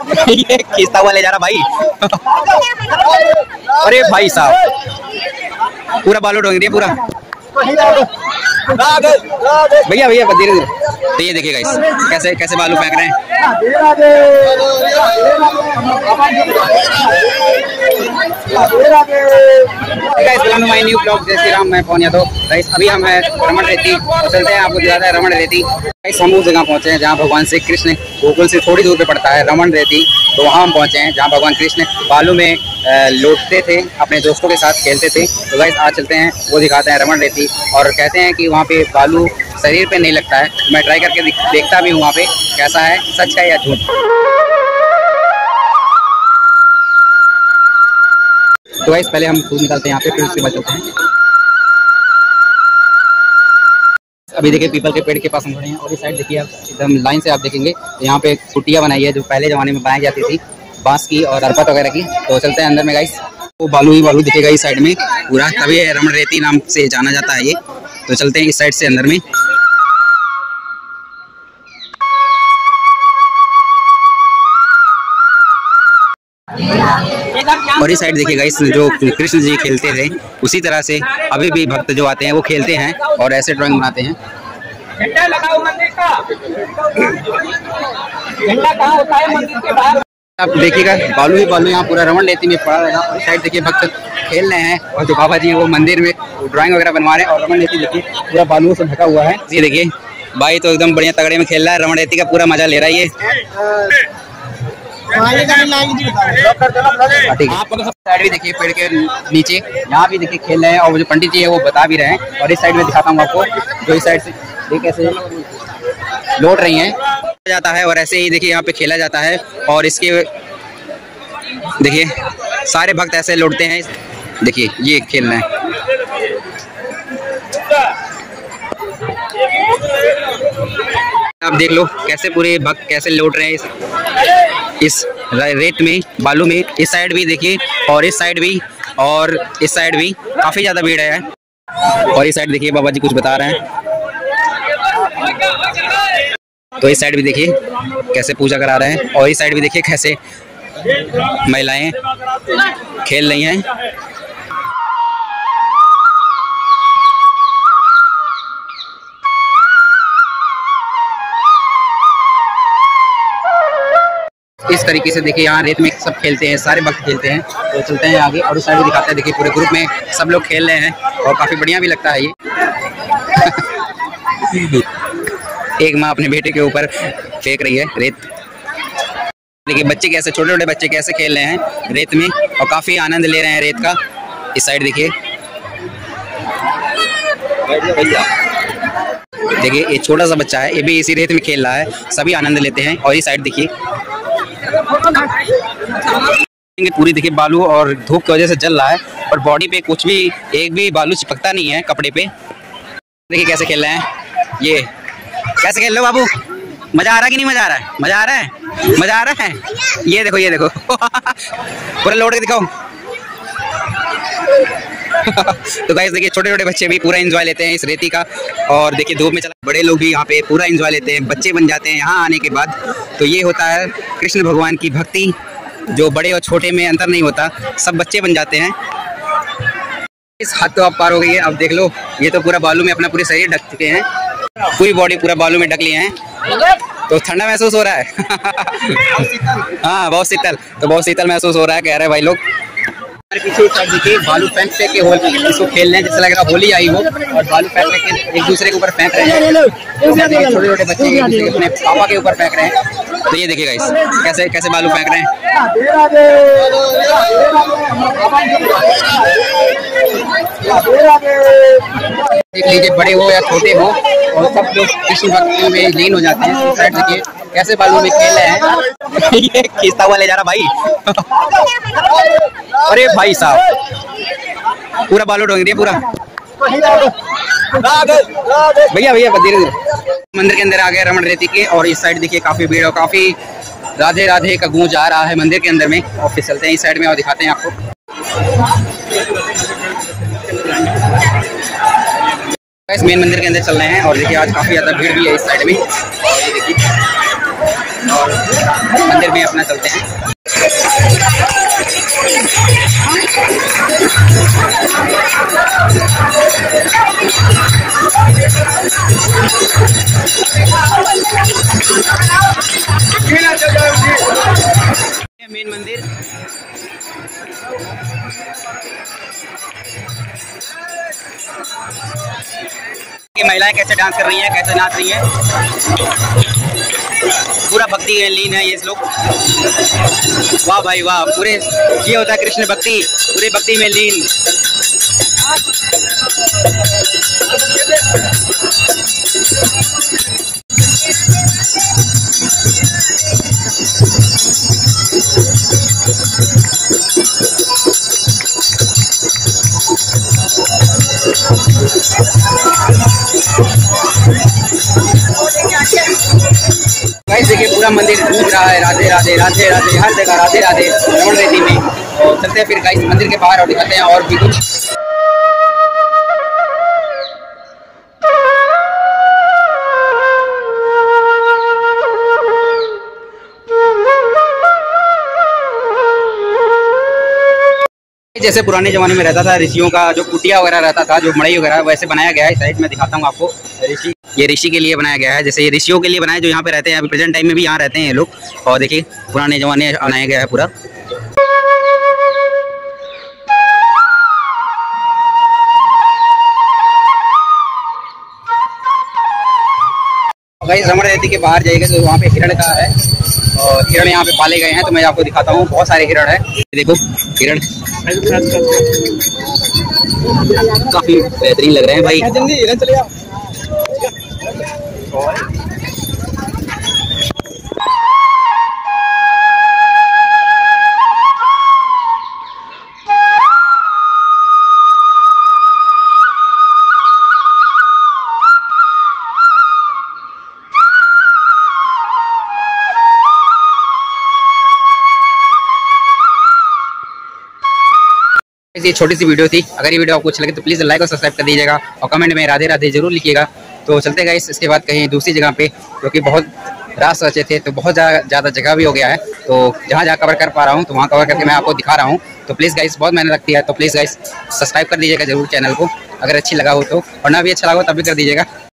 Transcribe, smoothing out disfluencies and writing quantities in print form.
ये खींचता हुआ ले जा रहा भाई। अरे भाई साहब पूरा बालू ढोंग दिया पूरा। भैया धीरे धीरे। तो ये देखिए गाइस कैसे कैसे बालू फेंक रहे हैं। माय न्यू ब्लॉग जय श्री राम, मैं पवन यादव। गाइस अभी हम है रमण रेती, तो चलते हैं आपको दिखाता है रमण रेती। गाइस हम उस जगह पहुंचे हैं जहाँ भगवान श्री कृष्ण गोकुल से थोड़ी दूर पे पड़ता है रमण रेती। तो वहाँ हम पहुंचे हैं जहाँ भगवान कृष्ण बालू में लौटते थे, अपने दोस्तों के साथ खेलते थे। तो गाइस आज चलते हैं, वो दिखाते हैं रमण रेती। और कहते हैं कि वहाँ पे बालू शरीर पे नहीं लगता है। मैं ट्राई करके देखता भी हूँ वहाँ पे कैसा है, सच है या झूठ। तो गाइस पहले हम दूध निकालते हैं यहाँ पे, फिर उसके बाद चलते हैं। अभी देखिए पीपल के पेड़ के पास हम खड़े हैं और इस साइड देखिए आप एकदम लाइन से आप देखेंगे तो यहाँ पे कुटिया बनाई है जो पहले जमाने में बनाई जाती थी बांस की और अरपत वगैरह की। तो चलते हैं अंदर में गाइस। वो बालू ही बालू दिखेगा इस साइड में पूरा, तभी रमण रेती नाम से जाना जाता है ये। तो चलते हैं इस साइड से अंदर में। और इस साइड देखिएगा इस जो कृष्ण जी खेलते थे उसी तरह से अभी भी भक्त जो आते हैं वो खेलते हैं और ऐसे ड्राइंग बनाते हैं। झंडा लगाओ मंदिर का, झंडा कहाँ होता है मंदिर के बाहर। आप देखिएगा बालू ही बालू यहाँ पूरा रमण रेती में पड़ा रहेगा। और साइड देखिए भक्त खेल रहे हैं और जो बाबा जी हैं वो मंदिर में ड्राइंग वगैरह बनवा रहे हैं। और रमण रेती देखिए पूरा बालू से ढका हुआ है। ये देखिए भाई तो एकदम बढ़िया तगड़े में खेल रहा है, रमण रेती का पूरा मजा ले रहा है ये। साइड भी देखिए पेड़ के नीचे यहाँ भी देखिए खेल रहे हैं और जो पंडित जी है वो बता भी रहे हैं। और इस साइड में दिखाता हूँ आपको, जो इस साइड से ये कैसे लौट रही हैं जाता है और ऐसे ही देखिए यहाँ पे खेला जाता है। और इसके देखिए सारे भक्त ऐसे लौटते हैं। देखिए ये खेलना है। आप देख लो कैसे पूरे भक्त कैसे लौट रहे हैं इस रेत में बालू में। इस साइड भी देखिए और इस साइड भी और इस साइड भी काफी ज्यादा भीड़ है। और इस साइड देखिए बाबा जी कुछ बता रहे हैं। तो इस साइड भी देखिए कैसे पूजा करा रहे हैं और इस साइड भी देखिए कैसे महिलाएं खेल रही हैं। इस तरीके से देखिए यहाँ रेत में सब खेलते हैं, सारे भक्त खेलते हैं। तो चलते हैं आगे और उस साइड भी दिखाते हैं। देखिए पूरे ग्रुप में सब लोग खेल रहे हैं और काफी बढ़िया भी लगता है ये। एक माँ अपने बेटे के ऊपर फेंक रही है रेत। देखिए बच्चे कैसे, छोटे छोटे बच्चे कैसे खेल रहे हैं रेत में और काफी आनंद ले रहे हैं रेत का। इस साइड देखिए देखिए ये छोटा सा बच्चा है, ये भी इसी रेत में खेल रहा है, सभी आनंद लेते हैं। और इस साइड देखिए पूरी देखिए बालू और धूप की वजह से जल रहा है और बॉडी पे कुछ भी एक भी बालू चिपकता नहीं है कपड़े पे। देखिए कैसे खेल रहे हैं, ये कैसे खेल रहे हो बाबू, मजा आ रहा है कि नहीं मजा आ रहा है? मजा आ रहा है, मजा आ रहा है। ये देखो ये देखो पूरा लौट के दिखाओ। तो गाइस देखिए छोटे छोटे बच्चे भी पूरा एंजॉय लेते हैं इस रेती का। और देखिए धूप में चला, बड़े लोग भी यहाँ पे पूरा एंजॉय लेते हैं, बच्चे बन जाते हैं यहाँ आने के बाद। तो ये होता है कृष्ण भगवान की भक्ति, जो बड़े और छोटे में अंतर नहीं होता, सब बच्चे बन जाते हैं। इस हद तो आप पार हो गई है। अब देख लो ये तो पूरा बालू में अपना पूरे शरीर ढक चुके हैं, पूरी बॉडी पूरा बालू में ढक लिए हैं। तो ठंडा महसूस हो रहा है। हाँ बहुत शीतल, तो बहुत शीतल महसूस हो रहा है कह रहे हैं भाई लोग। हमारे पीछे साइड देखिए बालू फेंक के इसको खेल रहे हैं, जैसे लग रहा है होली आई हो। और बालू फेंक के एक दूसरे के ऊपर फेंक रहे हैं। छोटे छोटे बच्चे अपने पापा के ऊपर फेंक रहे हैं। तो ये देखिएगा इस कैसे कैसे बालू फेंक रहे हैं। देख लीजिए बड़े हो या छोटे हो और सब लोग कृष्ण भक्ति में लीन हो जाते हैं। साइड देखिए कैसे बालू में खेल रहे हैं। ये खींचता हुआ ले जा रहा भाई। अरे भाई साहब पूरा बालू ढोंग दिया पूरा। भैया धीरे धीरे। मंदिर के अंदर आ गए रमण रेती के और इस साइड देखिए काफी भीड़ और काफी राधे राधे का गूंज आ रहा है मंदिर के अंदर में। और फिर चलते हैं इस साइड में और दिखाते हैं आपको। इस मेन मंदिर के अंदर चल रहे हैं और देखिए आज काफी ज्यादा भीड़ भी है इस साइड में। और ये देखिए और मंदिर में अपना चलते हैं। मेन मंदिर ये महिलाएं कैसे डांस कर रही हैं, कैसे नाच रही हैं, पूरा भक्ति में लीन है ये लोग। वाह भाई वाह, पूरे ये होता है कृष्ण भक्ति, पूरे भक्ति में लीन। गाइस देखिए पूरा मंदिर गूंज रहा है राधे राधे राधे राधे, हर जगह राधे राधे रमण रेती में। और चलते हैं फिर गाइस मंदिर के बाहर और दिखाते हैं और भी कुछ। जैसे पुराने जमाने में रहता था ऋषियों का जो कुटिया वगैरह रहता था, जो मड़ई वगैरह, वैसे बनाया गया है। साइड में दिखाता हूँ आपको, ऋषि, ये ऋषि के लिए बनाया गया है। जैसे ये ऋषियों के लिए बनाया जो यहाँ पे रहते हैं, अभी प्रेजेंट टाइम में भी यहाँ रहते हैं ये लोग। और देखिए पुराने जमाने बनाया गया है पूरा। गाइस रमण रेती के बाहर जाइएगा तो वहाँ पे हिरण का है, और हिरण यहाँ पे पाले गए हैं, तो मैं आपको दिखाता हूँ। बहुत सारे हिरण है, देखो हिरण काफी बेहतरीन लग रहे हैं भाई। हिरण चले आओ। ये छोटी सी वीडियो थी। अगर ये वीडियो आपको अच्छी लगे तो प्लीज़ लाइक और सब्सक्राइब कर दीजिएगा, और कमेंट में राधे राधे जरूर लिखिएगा। तो चलते गए इसके बाद कहीं दूसरी जगह पे, क्योंकि बहुत रात सोचे थे तो बहुत ज़्यादा जगह भी हो गया है। तो जहाँ कवर कर पा रहा हूँ तो वहाँ कवर करके मैं आपको दिखा रहा हूँ। तो प्लीज़ गाइस बहुत मेहनत लगती है, तो प्लीज़ गाइस सब्सक्राइब कर दीजिएगा जरूर चैनल को, अगर अच्छी लगा हो तो, और ना भी अच्छा लगा हो तब भी कर दीजिएगा।